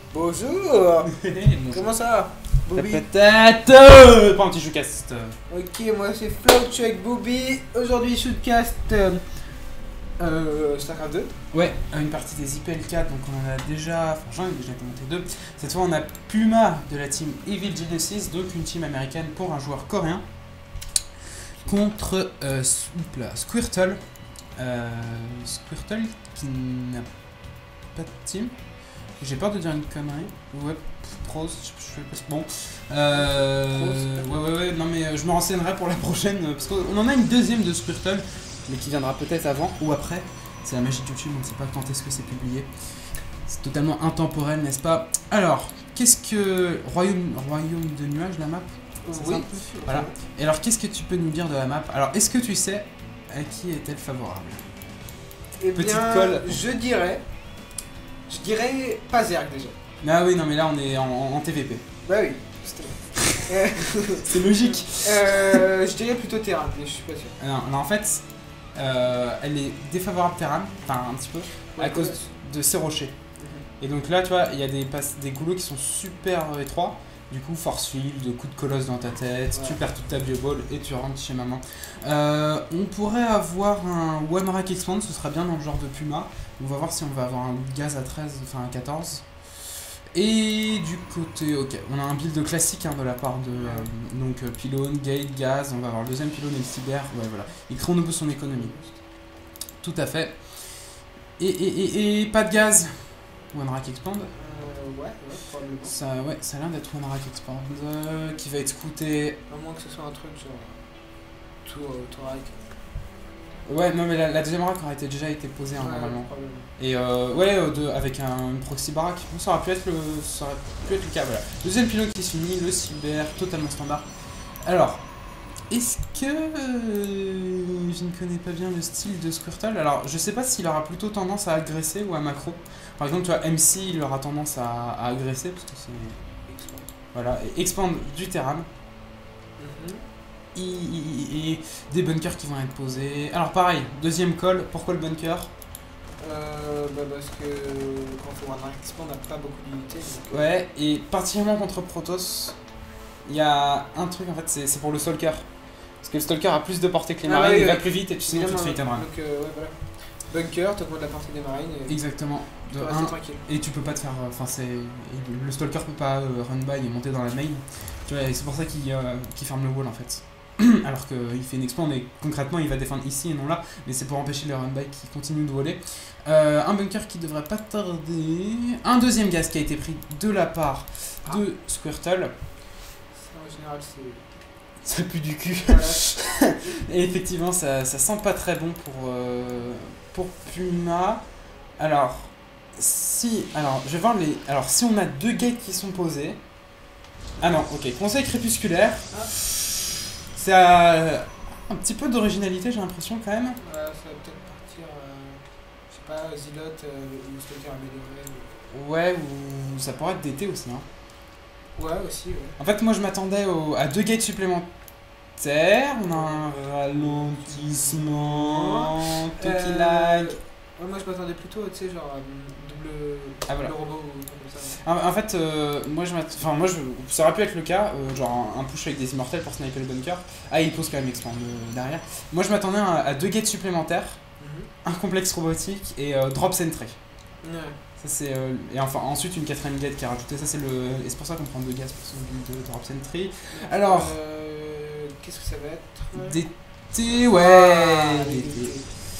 Bonjour. Comment ça va, Bobby? Peut-être pas un petit shootcast. Ok, moi c'est Flo, je suis avec Bobby. Aujourd'hui, shootcast StarCraft 2. Ouais, une partie des IPL4, donc on en a déjà. Enfin, j'en ai déjà commenté deux. Cette fois, on a Puma de la team Evil Genesis, donc une team américaine pour un joueur coréen. Contre Squirtle. Squirtle qui n'a pas de team. J'ai peur de dire une connerie. Ouais, pros, je fais pas. Bon. Ouais, non mais je me renseignerai pour la prochaine. Parce qu'on en a une deuxième de Squirtle, mais qui viendra peut-être avant ou après. C'est la magie de YouTube, on ne sait pas quand est-ce que c'est publié. C'est totalement intemporel, n'est-ce pas? Alors, qu'est-ce que. Royaume de nuages, la map? Oui. Voilà. Et alors, qu'est-ce que tu peux nous dire de la map? Alors, est-ce que tu sais à qui est-elle favorable? Eh Petite bien, colle. je dirais pas Zerg déjà. Ah oui, non mais là on est en TVP. Bah oui, c'était. C'est logique. Je dirais plutôt Terran, mais je suis pas sûr. Non, en fait, elle est défavorable Terran, enfin un petit peu, Ouais, à cause de ses rochers. Et donc là, tu vois, il y a des goulots qui sont super étroits. Du coup, force field, coup de colosse dans ta tête, Ouais. tu perds toute ta bioball et tu rentres chez maman. On pourrait avoir un One Rack Expand, ce sera bien dans le genre de Puma. On va voir si on va avoir un gaz à 13, enfin à 14. Et du côté, ok, on a un build classique de la part de donc pylône, gate, gaz, on va avoir le deuxième pylône et le cyber, ouais voilà. Il chrono son économie. Tout à fait. Et pas de gaz. One Rack Expand. Ouais, probablement. Ça a l'air d'être One Rack Expand qui va être coûté. À moins que ce soit un truc genre. Tour Rack. Ouais, non mais la deuxième rack aurait déjà été posée normalement. Probablement. Et avec un proxy barack, ça aurait pu être le cas, voilà. Deuxième pylône qui se finit, le cyber, totalement standard. Alors, est-ce que je ne connais pas bien le style de Squirtle? Alors, je sais pas s'il aura plutôt tendance à agresser ou à macro. Par exemple, tu vois, MC, il aura tendance à agresser, parce que c'est... Voilà, et expand du Terran. Et des bunkers qui vont être posés. Alors pareil, deuxième call, pourquoi le bunker? Parce que quand on fait One Rack Expand, on n'a pas beaucoup d'unités. Ouais, et particulièrement contre Protoss, il y a un truc en fait, c'est pour le Stalker. Parce que le Stalker a plus de portée que les marines, il va plus vite et tu sais que tu te fais hit and run. Donc voilà. Bunker, t'augmentes la portée des marines et Exactement. tu peux rester tranquille. Et tu peux pas te faire. Enfin, le Stalker peut pas run by et monter dans la main. Tu vois, et c'est pour ça qu'il ferme le wall en fait. Alors qu'il fait une expand, mais concrètement il va défendre ici et non là, mais c'est pour empêcher les run-by qui continuent de voler. Un bunker qui devrait pas tarder. Un deuxième gaz qui a été pris de la part de Squirtle. En général, Ça pue du cul. Voilà. Et effectivement, ça sent pas très bon pour Puma. Alors, je vais voir les. Alors, si on a deux gates qui sont posés. Ah non, ok. Conseil crépusculaire. C'est un petit peu d'originalité, j'ai l'impression quand même. Ça va peut-être partir, je sais pas, Zilot ou Stalker amélioré. Ouais, ou ça pourrait être d'été aussi. Hein. Ouais, aussi, ouais. En fait, moi je m'attendais à deux gates supplémentaires. On a un ralentissement, Toki lag. Ouais, moi je m'attendais plutôt, tu sais, genre voilà. double robot ou comme ça. En fait, ça aurait pu être le cas, genre un push avec des immortels pour sniper le bunker. Ah, il pose quand même expand derrière. Moi je m'attendais à deux gates supplémentaires, un complexe robotique et drop sentry. Ouais. Ça c'est et enfin ensuite une quatrième gate qui est rajoutée. Ça c'est et c'est pour ça qu'on prend deux gaz pour son build de drop sentry. Alors, qu'est-ce que ça va être? d'été, ouais. D'été.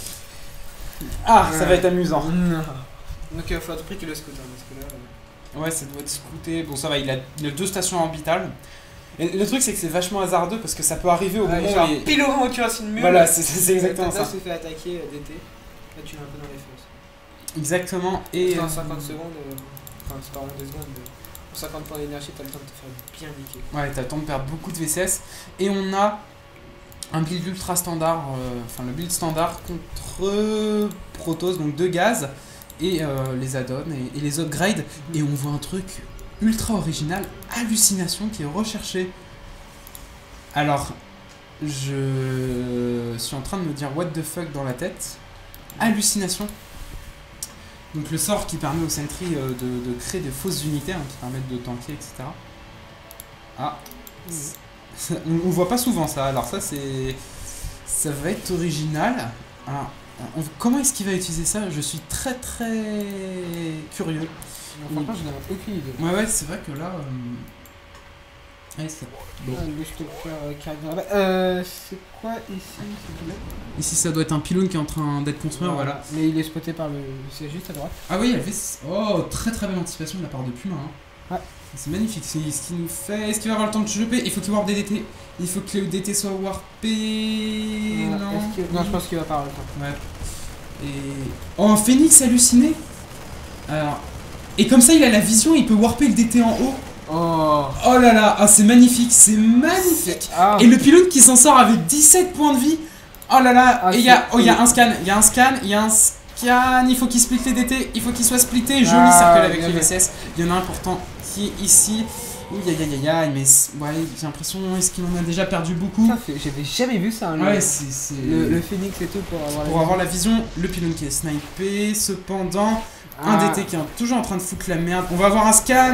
Ah, ça va être amusant. Donc il faut à tout prix qu'il le scoot, parce que là. Ouais, ça doit être scouté. Bon, ça va, il a deux stations orbitales. Et le truc, c'est que c'est vachement hasardeux parce que ça peut arriver au moment genre, où. pile au moment où tu lances une mule. Voilà, c'est exactement ça. Là, se fait attaquer d'été. Là, tu l'as un peu dans les fesses. Exactement. Et. Dans 50 secondes, enfin, c'est pas vraiment 2 secondes, mais pour 50 points d'énergie, t'as le temps de te faire bien niquer. Ouais, t'as le temps de perdre beaucoup de VCS. Et on a un build ultra standard, enfin le build standard contre Protoss, donc 2 gaz. Et les add-ons et les upgrades. Et on voit un truc ultra original, hallucination, qui est recherché. Alors, je suis en train de me dire what the fuck dans la tête. Hallucination. Donc le sort qui permet au sentry de créer des fausses unités hein, qui permettent de tanker, etc. Ah, on voit pas souvent ça, alors ça c'est... Ça va être original. Alors, comment est-ce qu'il va utiliser ça? Je suis très curieux. Franchement, je n'ai aucune idée. Ouais, c'est vrai que là... Ouais, c'est bon. C'est quoi ici, s'il te plaît? Ici, ça doit être un pylône qui est en train d'être construit, voilà. Mais il est spoté par le... C'est juste à droite. Ah oui, elle fait... Oh, très belle anticipation de la part de Puma. Hein. Ouais. C'est magnifique ce qu'il nous fait. Est-ce qu'il va avoir le temps de choper? Il faut qu'il warp des DT. Il faut que le DT soit warpé. Non. Non, je pense qu'il va pas avoir le temps. Ouais. Et... Oh, un phénix halluciné. Alors... Et comme ça, il a la vision, il peut warper le DT en haut. Oh là là, ah, c'est magnifique, c'est magnifique. Ah. Et le pylône qui s'en sort avec 17 points de vie. Oh là là, et il y a un scan, il y a un scan, il faut qu'il split les DT, il faut qu'il soit splitté. Joli cercle avec les VCS. Il y en a un pourtant qui est ici. Mais ouais, j'ai l'impression, est-ce qu'il en a déjà perdu beaucoup? J'avais jamais vu ça. Ouais, c'est... Le phoenix et tout pour avoir la vision. Le pylône qui est snipé, cependant... Un DT qui est toujours en train de foutre la merde. On va avoir un scan.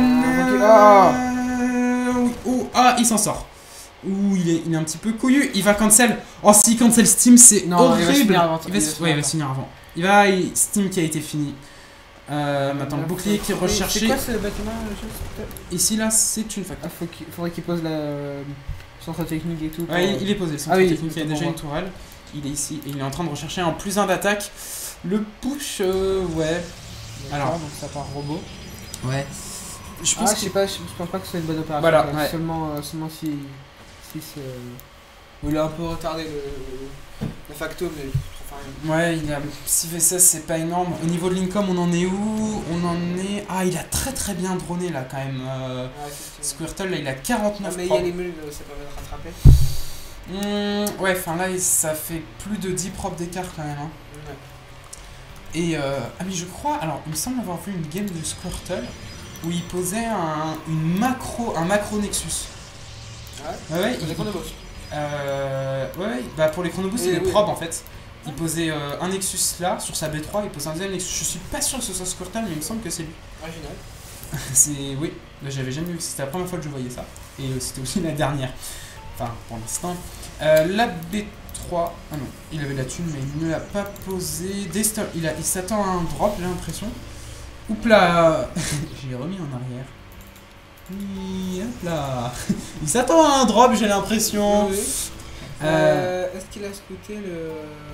Il s'en sort. Il est un petit peu couillu. Il va cancel. Oh, s'il cancel Steam, c'est horrible. Il va se finir avant. Steam qui a été fini. Maintenant, le bouclier qui est recherché. C'est quoi ce bâtiment? Ici, là, c'est une facture. Faudrait qu'il pose la centre technique et tout. Ouais, il est posé. Le centre technique, il y a déjà une tourelle. Il est ici et il est en train de rechercher en plus un d'attaque. Le push, ouais. Alors, donc ça part robot. Ouais. Je pense je pense pas que ce soit une bonne opération. Voilà, ouais. Seulement si c'est... Il a un peu retardé le facto, mais ouais, il a 6 V16, c'est pas énorme. Au niveau de l'income, on en est où? On en est... Ah, il a très bien droné là quand même. Squirtle, là, il a 49 mais il y a les mules, ça permet de rattraper. Ouais, enfin là, ça fait plus de 10 propres d'écart quand même. Hein. Ouais. Et mais je crois, alors il me semble avoir vu une game de Squirtle où il posait un macro Nexus. Ouais, pour les chronobos. Bah pour les chronobos c'est des probes en fait. Il posait un Nexus là sur sa B3, il posait un deuxième Nexus. Je suis pas sûr que ce soit Squirtle, mais il me semble que c'est lui. Original. Oui, j'avais jamais vu, c'était la première fois que je voyais ça. Et c'était aussi la dernière. Enfin, pour l'instant. La B3. Ah non, il avait la thune, mais il ne l'a pas posé. Il s'attend à un drop, j'ai l'impression. Oups là. J'ai remis en arrière. Hop là. Il s'attend à un drop, j'ai l'impression. Oui. Est-ce qu'il a scouté le...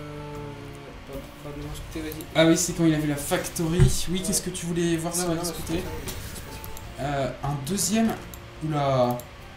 Ah oui, c'est quand il a vu la factory. Oui, qu'est-ce que tu voulais voir si on a scouté? Un deuxième. Oula.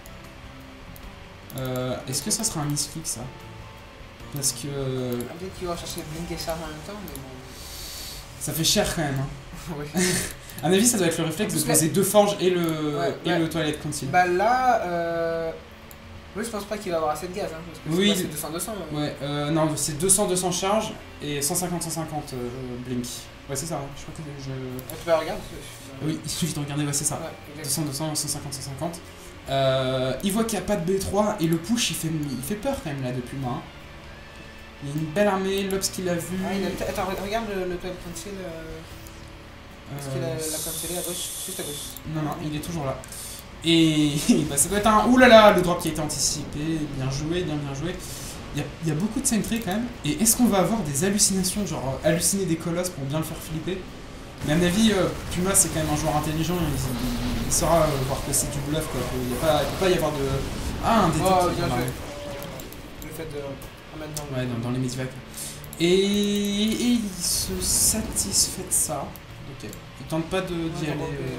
Est-ce que ça sera un misclick ça? Parce que... Peut-être qu'il va chercher Blink et Charge en même temps, mais bon... Ça fait cher quand même. Hein. Oui. À mon avis, ça doit être le réflexe de poser deux forges et le toilette concile. Bah là... Oui, je pense pas qu'il va avoir assez de gaz, hein, parce que c'est 200-200. Ouais, non, c'est 200-200 charge et 150-150 Blink. Ouais, c'est ça, hein. Je crois que je... Tu peux regarder Oui, il suffit de regarder, ouais, c'est ça. Ouais, 200-200, 150-150. Il voit qu'il n'y a pas de B3 et le push, il fait peur quand même là depuis moi. Hein. Il y a une belle armée, l'Obs qu'il a vu. Attends, regarde le toilette concile. Est-ce qu'il a cancellé à gauche? Juste à gauche. Non, il est toujours là. Et bah, ça doit être un... Oulala, le drop qui a été anticipé, bien joué, bien joué. Il y a beaucoup de sentry quand même. Et est-ce qu'on va avoir des hallucinations, genre halluciner des colosses pour bien le faire flipper? Mais à mon avis, Puma c'est quand même un joueur intelligent, il saura voir que c'est du bluff quoi. Il ne peut pas y avoir de... Ah, un DT qui bien joué. Le fait de remettre dans ouais, dans les medivacs. Et il se satisfait de ça. Ok. Il tente pas d'y aller...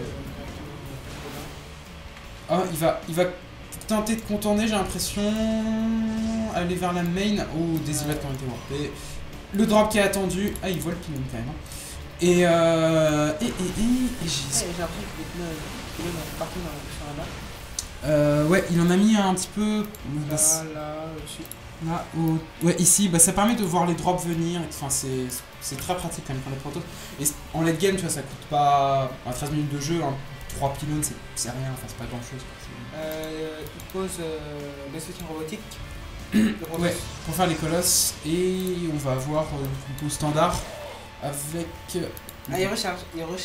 Ah, il va tenter de contourner, j'ai l'impression. Aller vers la main. Oh, des immeubles qui ont été warpés. Le drop qui est attendu. Ah, il voit le pylône quand même. Et j'ai l'impression qu'il est partout sur la map. ouais, il en a mis un petit peu. Là, aussi. Là, ouais, ici, bah, ça permet de voir les drops venir. Enfin, c'est très pratique quand même pour les protos. Et en late game, tu vois, ça coûte pas 13 minutes de jeu. Hein. 3 pylônes, c'est rien, enfin c'est pas grand chose. Il pose des soutiens robotiques. Ouais, pour faire les colosses. Et on va avoir une pose standard avec Ah, il recherche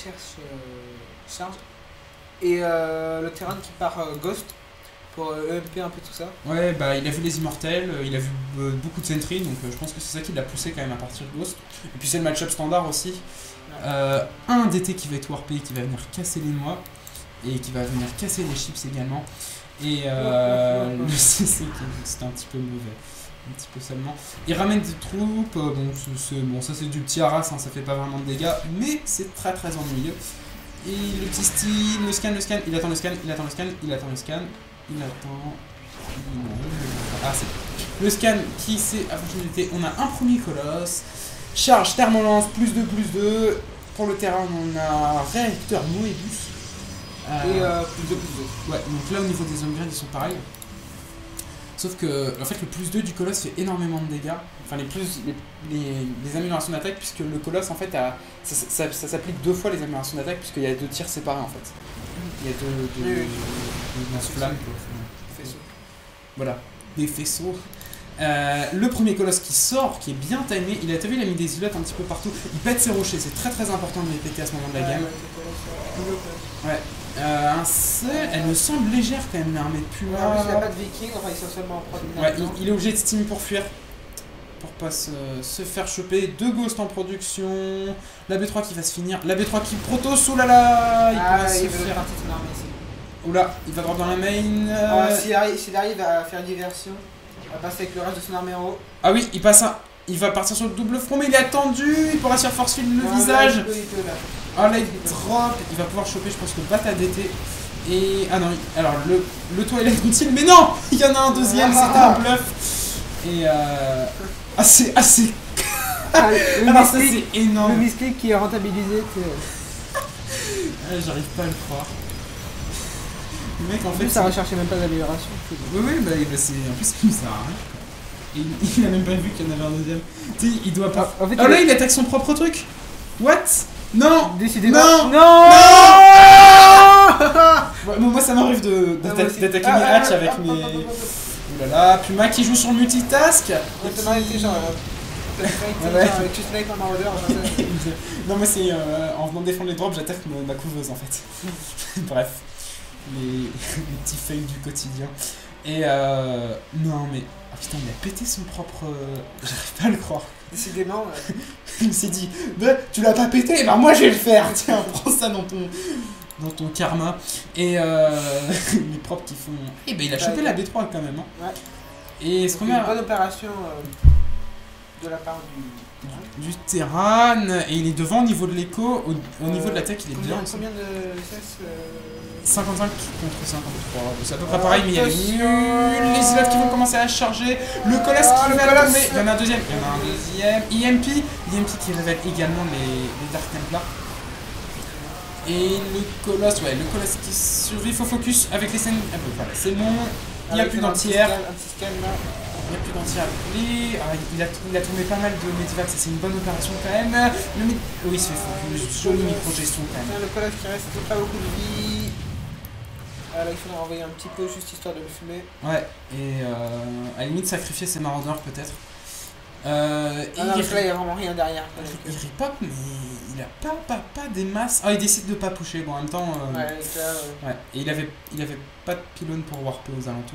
charge. Et le terrain qui part Ghost pour EMP un peu tout ça. Ouais, bah il a vu les Immortels, il a vu beaucoup de Sentry, donc je pense que c'est ça qui l'a poussé quand même à partir de Ghost. Et puis c'est le match-up standard aussi. Un DT qui va être warpé, qui va venir casser les noix, et qui va venir casser les chips également. Et le CC c'était un petit peu mauvais. Un petit peu seulement. Il ramène des troupes, bon ça c'est du petit haras, hein, ça fait pas vraiment de dégâts, mais c'est très très ennuyeux. Et le petit style, le scan, il attend le scan, il attend le scan, il attend le scan, il attend... Ah c'est bon. Le scan qui c'est à fonctionnalité, on a un premier colosse, charge, thermolance, +2/+2, pour le terrain on a réacteur Moebius. Et +2/+2. Ouais, donc là au niveau des upgrades ils sont pareils. Sauf que en fait le +2 du colosse fait énormément de dégâts, enfin les améliorations d'attaque, puisque le colosse en fait ça s'applique 2 fois les améliorations d'attaque, puisqu'il y a 2 tirs séparés en fait. Il y a deux lance-flammes. Faisceau. Voilà, des faisceaux. Le premier colosse qui sort, qui est bien timé, il a mis des îlots un petit peu partout, il pète ses rochers, c'est très très important de les péter à ce moment de la game. Ouais. Un seul, elle me semble légère quand même l'armée de Puma. Il n'y a pas de viking, enfin ils sont seulement en prod. Ouais, il est obligé de steam pour fuir. Pour pas se faire choper. 2 ghosts en production. La B3 qui va se finir. La B3 qui protos, oulala. Il veut partir de son armée ici. Oula, il va drop dans la main. S'il arrive à faire diversion, il va passer avec le reste de son armée en haut. Ah oui, il passe un. Il va partir sur le double front, mais il est attendu. Il pourra se faire force field le visage. Là, il peut, là. Ah là il drop, il va pouvoir choper je pense le bat à DT. Et... ah non, alors le Twilight Council, mais non. Il y en a un deuxième, c'était un bluff. Et ah c'est... alors ça c'est énorme. Le misclick qui est rentabilisé, J'arrive pas à le croire. Le mec en fait... ça recherchait même pas d'amélioration. Oui, bah c'est... en plus ça sert à rien. Et il a même pas vu qu'il y en avait un deuxième. Tu sais, il doit pas... En fait, oh là il attaque son propre truc. What? Non! Décidément! Non! Moi ça m'arrive d'attaquer mes hatch avec mes... Oulala, Puma qui joue sur multitask! Non mais c'est en venant défendre les drops j'attaque ma couveuse en fait. Bref, les petits fails du quotidien. Et non mais... ah putain il a pété son propre... j'arrive pas à le croire. Décidément... Il me s'est dit, bah, tu l'as pas pété, bah moi je vais le faire, tiens, prends ça dans ton karma. Et les propres qui font... eh ben il a chopé la B3 quand même. Hein. Ouais. Et ce qu'on a... une bonne opération de la part du Terran, et il est devant au niveau de l'écho, au niveau de l'attaque il est bien. Combien de SS 55 contre 53, c'est à peu près pareil, mais il y a les nuls, les slots qui vont commencer à charger, le colosse qui va tomber, il y en a un deuxième, EMP qui révèle également les Dark Templars. Et le colosse qui survit, faut focus avec les scènes, voilà, c'est bon, il n'y a plus d'anti-air. Il n'y a plus d'anti-air. Il a tourné pas mal de Medivac, c'est une bonne opération quand même. Oui, il se fait focus, jolie micro-gestion quand même. Le colosse qui reste pas beaucoup de vie. Là, il faudra envoyer un petit peu juste histoire de le fumer. Ouais, et à la limite sacrifier ses maraudeurs peut-être. Là, il n'y a vraiment rien derrière. Il repop, mais il a pas des masses. Ah, il décide de pas pusher, bon en même temps. Ouais, et il avait pas de pylône pour warper aux alentours.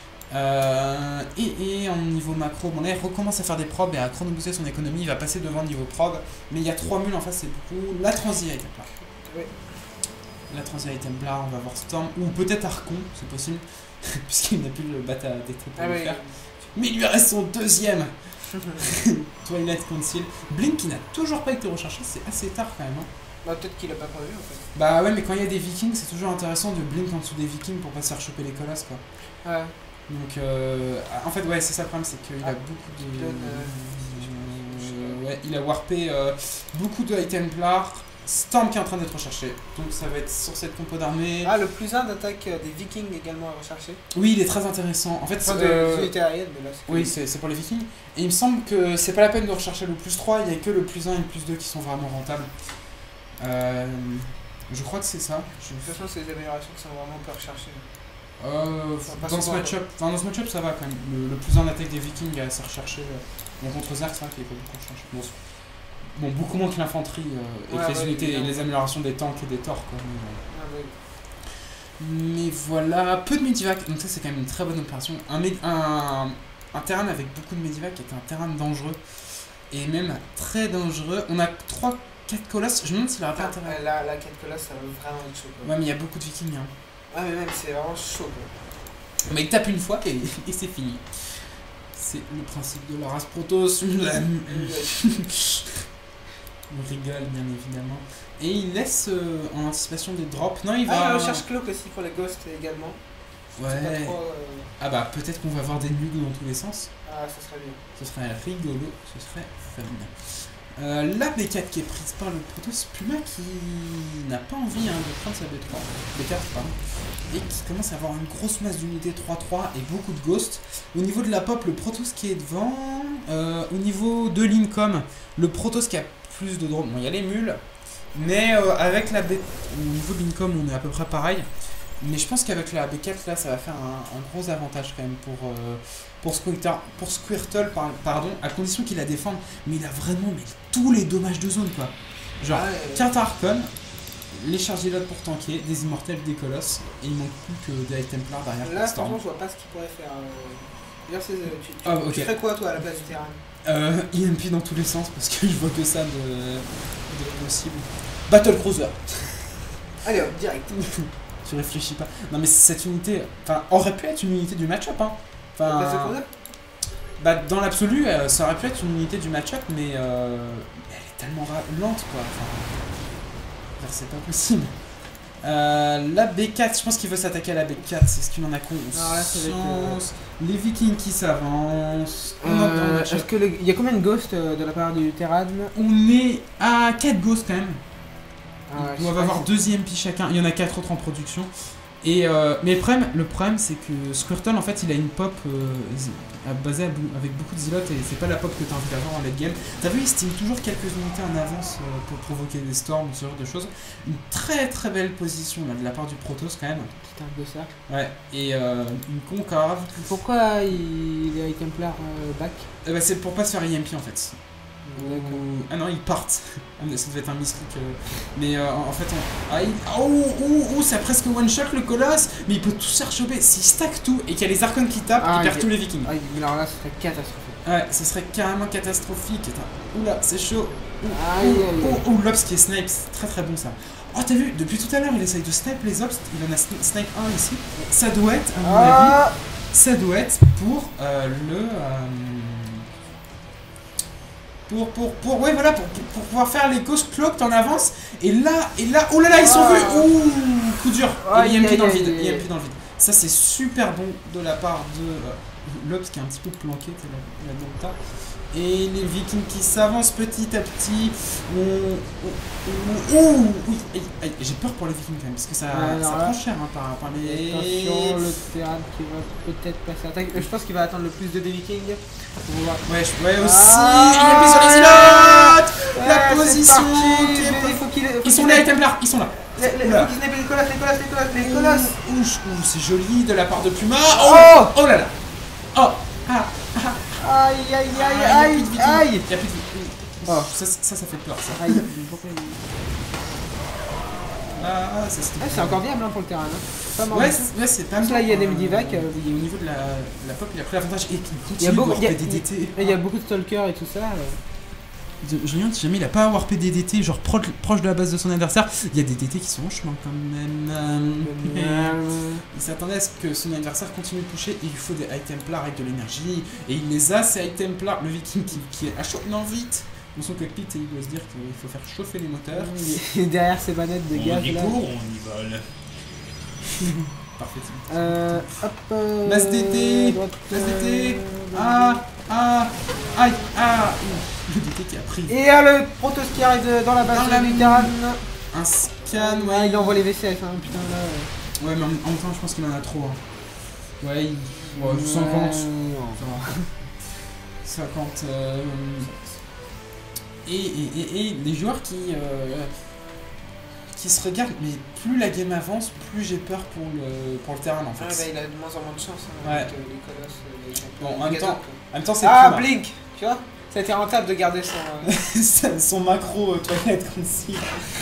Et en niveau macro, bon là il recommence à faire des probes et à chronobooster son économie, il va passer devant niveau probe, mais il y a 3 mules en face, c'est beaucoup. La Transient Templar. Oui. La Transient Templar, on va voir Storm, ou peut-être Archon, c'est possible, puisqu'il n'a plus le bat à DT pour le faire. Mais il lui reste son deuxième Twilight Council. Blink qui n'a toujours pas été recherché, c'est assez tard quand même. Hein. Bah peut-être qu'il a pas prévu en fait. Bah ouais, mais quand il y a des vikings, c'est toujours intéressant de blink en dessous des vikings pour pas se faire choper les colosses quoi. Ouais. Donc en fait ouais c'est ça le problème, c'est qu'il a beaucoup de... ouais, il a warpé beaucoup de High Templar. Storm qui est en train d'être recherché, donc ça va être sur cette compo d'armée. Ah, le +1 d'attaque des vikings également à rechercher. Oui, il est très intéressant. En fait, enfin, de unité aérienne, mais là, oui, c'est pour les vikings. Et il me semble que c'est pas la peine de rechercher le +3, il n'y a que le +1 et le +2 qui sont vraiment rentables. Je crois que c'est ça. De toute façon, c'est des améliorations qui sont vraiment pas recherchées. Dans ce match-up, ça va quand même. Le +1 d'attaque des vikings, c'est recherché. Contre Zerg, c'est vrai qu'il n'y a pas beaucoup recherché. Bon, Bon, beaucoup moins que l'infanterie et que les unités, les améliorations des tanks et des torts, quoi. Mais voilà, peu de Medivac, donc ça c'est quand même une très bonne opération. Un terrain avec beaucoup de Medivac est un terrain dangereux. Et même très dangereux. On a 3-4 colosses, je me demande s'il aura pas intérêt. La 4 colosses, ça va vraiment être chaud. Quoi. Ouais, mais il y a beaucoup de vikings. Hein. Ouais, mais même c'est vraiment chaud. Quoi. Mais il tape une fois et c'est fini. C'est le principe de la race Protoss. On rigole bien évidemment. Et il laisse en anticipation des drops. Non, il va. Ah, il recherche Cloak aussi pour les ghosts également. Ouais. Trop, Ah bah peut-être qu'on va avoir des nugs dans tous les sens. Ah, ça serait bien. Ce serait rigolo, ce serait fun. La B4 qui est prise par le Protoss Puma qui n'a pas envie de prendre sa B4 pardon, et qui commence à avoir une grosse masse d'unités 3-3 et beaucoup de ghosts. Au niveau de la pop, le Protoss qui est devant. Au niveau de l'Incom, le Protoss qui a plus de drones. Bon, il y a les mules, mais avec la B... Au niveau de l'Incom, on est à peu près pareil. Mais je pense qu'avec la B4, là, ça va faire un gros avantage quand même pour Squirtle, pardon, à condition qu'il la défende. Mais il a vraiment tous les dommages de zone, quoi. Genre, carte Archon, les Chargelots pour tanker, des Immortels, des Colosses, et il manque plus que des High Templar derrière. Là, franchement, je vois pas ce qu'il pourrait faire. Tu ferais quoi, toi, à la place du terrain? IMP dans tous les sens, parce que je vois que ça de possible. Battle Cruiser. Allez hop, direct. Tu réfléchis pas. Non mais cette unité, enfin, aurait pu être une unité du match-up, hein. Enfin, bah dans l'absolu, ça aurait pu être une unité du match-up, mais elle est tellement lente, quoi. Enfin, c'est pas possible. La B4, je pense qu'il veut s'attaquer à la B4, c'est ce qu'il en a conscience. Les Vikings qui s'avancent. Est-ce que il y a combien de ghosts de la part du Terran? On est à 4 ghosts quand même. Ils doivent avoir 2 EMP chacun, il y en a 4 autres en production. Et, mais le problème c'est que Squirtle en fait il a une pop basée avec beaucoup de zilotes et c'est pas la pop que tu as envie d'avoir en late game. T'as vu, il estime toujours quelques unités en avance pour provoquer des storms ou ce genre de choses. Une très très belle position là, de la part du Protoss quand même. Petit arc de cercle. Ouais, et une concave. Pourquoi il est Templar back? Bah, c'est pour pas se faire EMP en fait. Ah non, ils partent. Ça devait être un misclick. Mais en fait, ça a presque one shot le colosse. Mais il peut tout se choper. S'il stack tout et qu'il y a les archons qui tapent, il perd tous les vikings. Alors là, ce serait catastrophique. Ouais, ce serait carrément catastrophique. Oula, c'est chaud. L'Obs qui est snipe, c'est très très bon ça. Oh, t'as vu, depuis tout à l'heure, il essaye de snipe les Obs. Il en a snipe 1 ici. Ça doit être, à mon avis, ça doit être pour ouais, voilà, pour pouvoir faire les Ghost Cloaked en avance. Et là, oh là là, ils sont vus. Ouh, coup dur. Et IMP dans le vide. Ça, c'est super bon de la part de Lobs qui est un petit peu planqué là dans le tas. Et les Vikings qui s'avancent petit à petit. Oui, j'ai peur pour les Vikings quand même, parce que ça prend cher hein, par les... Attention, le Terran qui va peut-être passer à l'attaque. Je pense qu'il va attendre le plus de Vikings. Ouais, aussi. Il a mis sur les îlots. La position. Ils sont là, les Templars, ils sont là. Les colosses. C'est joli de la part de Puma. Oh là là. Aïe. Il y a plus de vie. Oh, ça fait peur ça. C'est encore viable hein, pour le terrain. Hein. Ouais, c'est pas mal. Là, il y a des Medivac. Au niveau de la pop, il a pris l'avantage et il continue de warper DDT. Il y a beaucoup de stalkers et tout ça. Je regarde si jamais il a pas warpé DDT, genre proche de la base de son adversaire. Il y a des DDT qui sont en chemin quand même. Il s'attendait à ce que son adversaire continue de pusher. Et il faut des High Templars avec de l'énergie. Et il les a, ces High Templars. Le Viking qui est achoppement vite dans son cockpit et il doit se dire qu'il faut faire chauffer les moteurs. Et derrière ces manettes de gaz là. On y vole. Parfait. Hop. Masse DT. Aïe. Le DT qui a pris. Et le Protoss qui arrive dans la base du Terran. Un scan, ouais. Il envoie les VCF, hein, putain là. Ouais, mais en même temps, je pense qu'il en a trop. Hein. Ouais, 50. 50. Et les joueurs qui se regardent, mais plus la game avance, plus j'ai peur pour le terrain en fait. Bah, il a de moins en moins de chance hein, ouais. avec les colosses, les champions. Bon, en même temps, c'est Puma. Blink, tu vois. Ça a été rentable de garder son... son macro toilette concealer.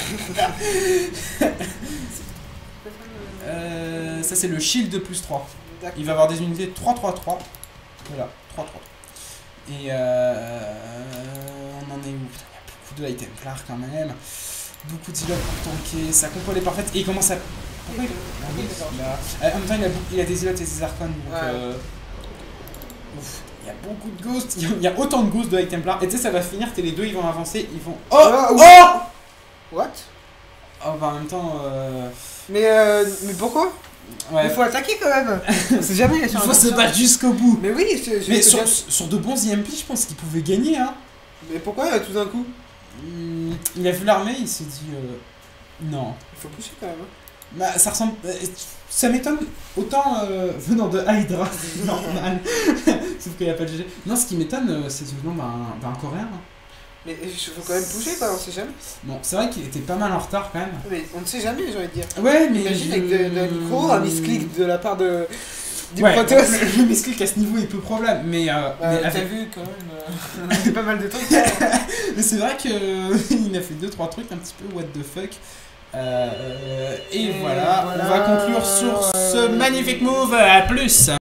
Ça c'est le shield de plus 3. Il va avoir des unités 3-3-3. Voilà, 3-3-3. Et on en est où? Il y a beaucoup de items Templar quand même. Beaucoup de zilots pour tanker. Sa compo elle est parfaite. Et il commence à... Pourquoi en même temps il a des zilots et des archons. Donc ouf. Il y a beaucoup de ghosts. Il y a autant de ghosts de items Templar. Et tu sais ça va finir, les deux ils vont avancer. Ils vont... What? Oh bah en même temps... Mais pourquoi? Ouais. Il faut attaquer quand même. C'est jamais. Il faut se battre jusqu'au bout. Mais oui, mais sur de bons IMP, je pense qu'il pouvait gagner. Hein. Mais pourquoi tout d'un coup? Il a vu l'armée, il s'est dit non. Il faut pousser quand même. Hein. Bah, ça ressemble. Ça m'étonne autant venant de Hydra, c'est normal. Sauf qu'il n'y a pas de GG. Non, ce qui m'étonne, c'est venant d'un coréen. Hein. Mais il faut quand même pousser, quoi, on sait jamais. Bon, c'est vrai qu'il était pas mal en retard quand même. Mais on ne sait jamais, j'ai envie de dire. Ouais, mais. Imagine avec de micro, un misclick de la part du Proteus. Le misclick à ce niveau, il peut problème. Mais. T'as vu quand même. C'est pas mal de trucs. Mais c'est vrai qu'il a fait 2-3 trucs un petit peu what the fuck. Et voilà, on va conclure sur ce magnifique move. À plus!